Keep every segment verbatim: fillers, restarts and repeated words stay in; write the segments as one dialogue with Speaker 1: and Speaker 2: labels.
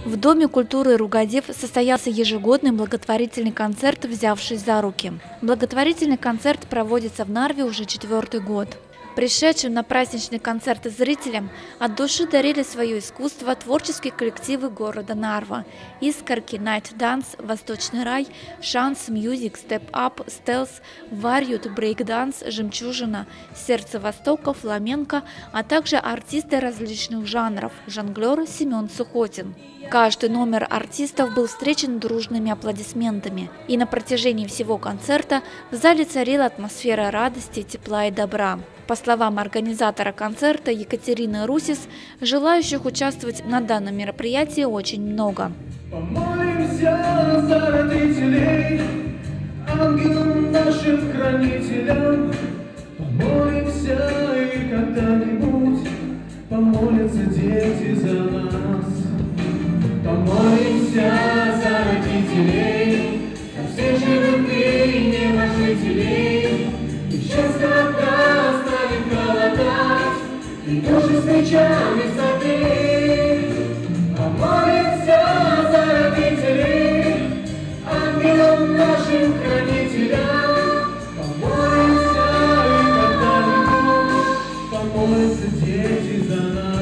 Speaker 1: В Доме культуры Ругадив состоялся ежегодный благотворительный концерт «Взявшись за руки». Благотворительный концерт проводится в Нарве уже четвертый год. Пришедшим на праздничный концерт зрителям от души дарили свое искусство творческие коллективы города Нарва: «Искорки», «Найт Данс», «Восточный рай», «Шанс», «Мьюзик», «Степ Ап», «Стелс», «Варьют», «Брейк-данс», «Жемчужина», «Сердце Востока», «Фламенко», а также артисты различных жанров, жонглер Семен Сухотин. Каждый номер артистов был встречен дружными аплодисментами, и на протяжении всего концерта в зале царила атмосфера радости, тепла и добра. По словам организатора концерта Екатерины Русис, желающих участвовать на данном мероприятии очень много.
Speaker 2: Помолимся за родителей, ангелам нашим хранителям. Помолимся, и когда-нибудь помолятся дети за нас. Помолимся за родителей, за всех живых и небожителей. И сейчас, когда станет голодать, и души встречали сады. Помолимся за родителей, ангелам нашим хранителям. Помолимся, и когда-нибудь помолятся дети за нас.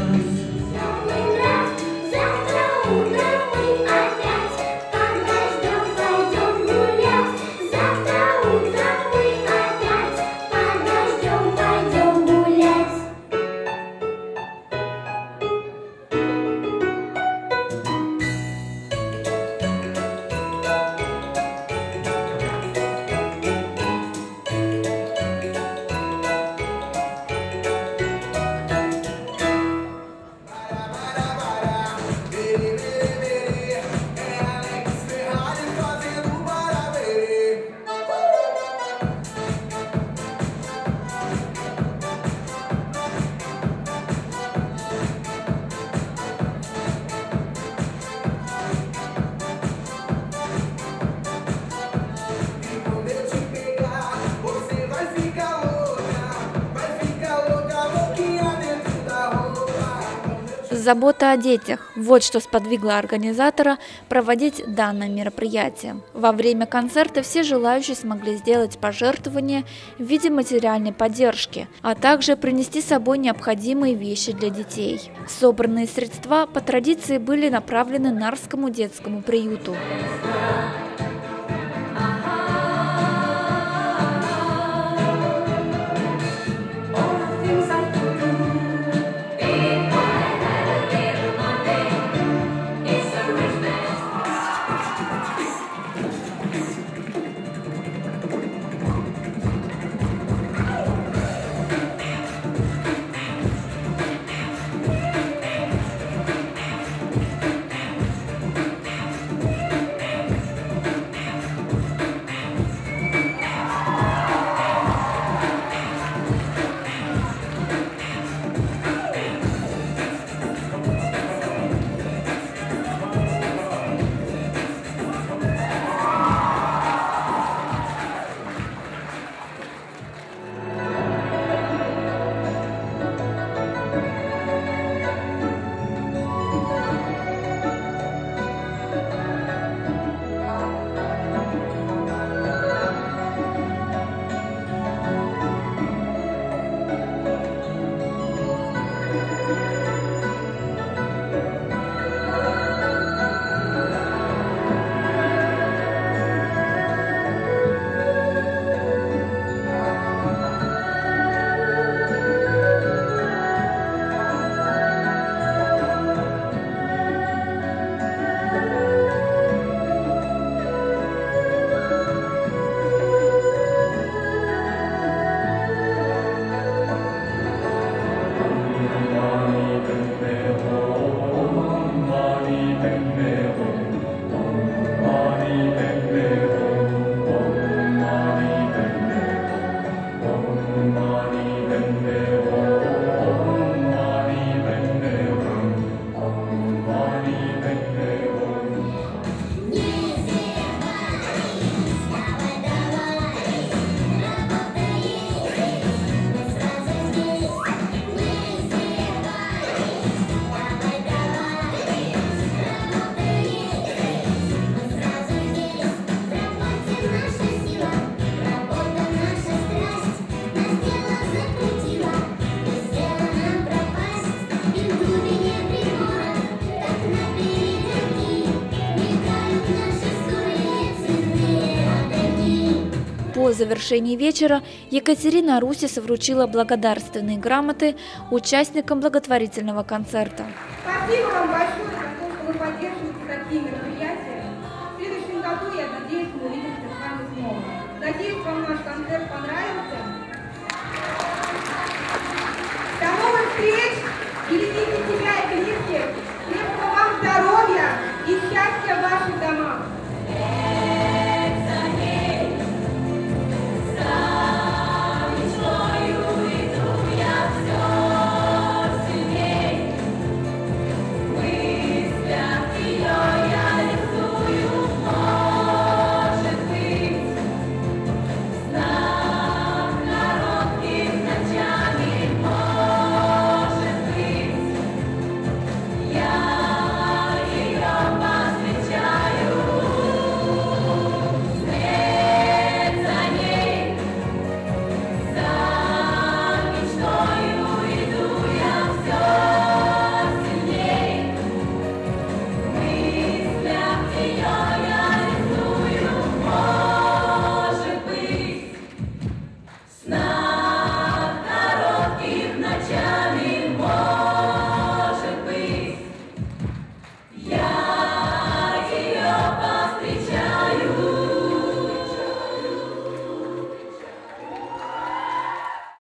Speaker 1: Забота о детях – вот что сподвигло организатора проводить данное мероприятие. Во время концерта все желающие смогли сделать пожертвования в виде материальной поддержки, а также принести с собой необходимые вещи для детей. Собранные средства по традиции были направлены Нарвскому детскому приюту. По завершении вечера Екатерина Русис вручила благодарственные грамоты участникам благотворительного концерта.
Speaker 3: Спасибо вам большое за то, что вы поддерживаете такие мероприятия. В следующем году, я надеюсь, мы увидимся с вами снова. Надеюсь,